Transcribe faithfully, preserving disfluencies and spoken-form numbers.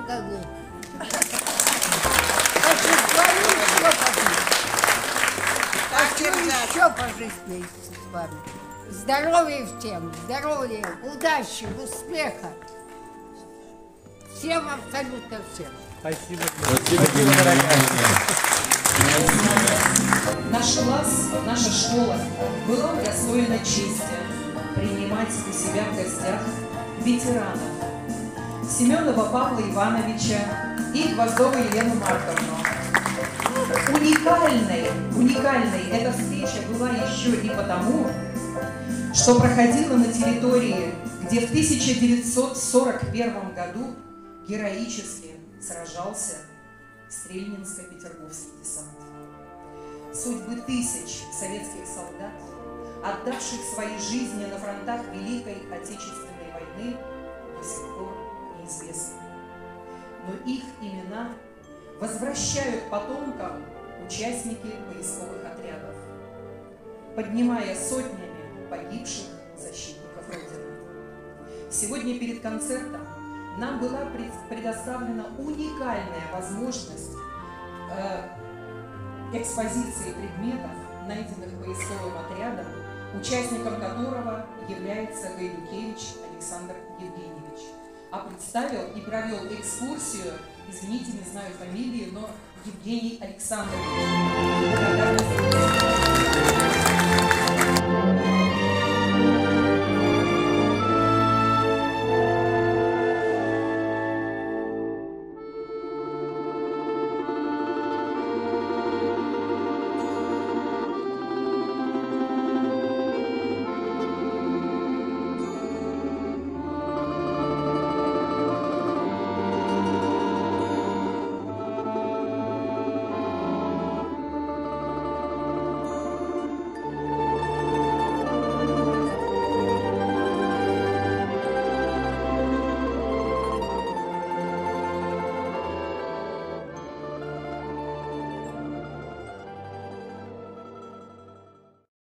году. Хочу еще пожить с вами. Здоровья всем, здоровья, удачи, успеха. Всем, абсолютно всем. Спасибо. Спасибо, дорогая. Наш класс, наша школа была удостоена чести принимать у себя в гостях ветеранов Семенова Павла Ивановича и Гвоздову Елену Марковну. Уникальной, уникальной эта встреча была еще и потому, что проходила на территории, где в тысяча девятьсот сорок первом году героически сражался Стрельнинско-Петерговский десант. Судьбы тысяч советских солдат, отдавших свои жизни на фронтах Великой Отечественной войны, до сих пор неизвестны. Но их имена возвращают потомкам участники поисковых отрядов, поднимая сотнями погибших защитников Родины. Сегодня перед концертом нам была предоставлена уникальная возможность э, экспозиции предметов, найденных поисковым отрядом, участником которого является Гайдукевич Александр Евгеньевич. А представил и провел экскурсию, извините, не знаю фамилии, но Евгений Александрович.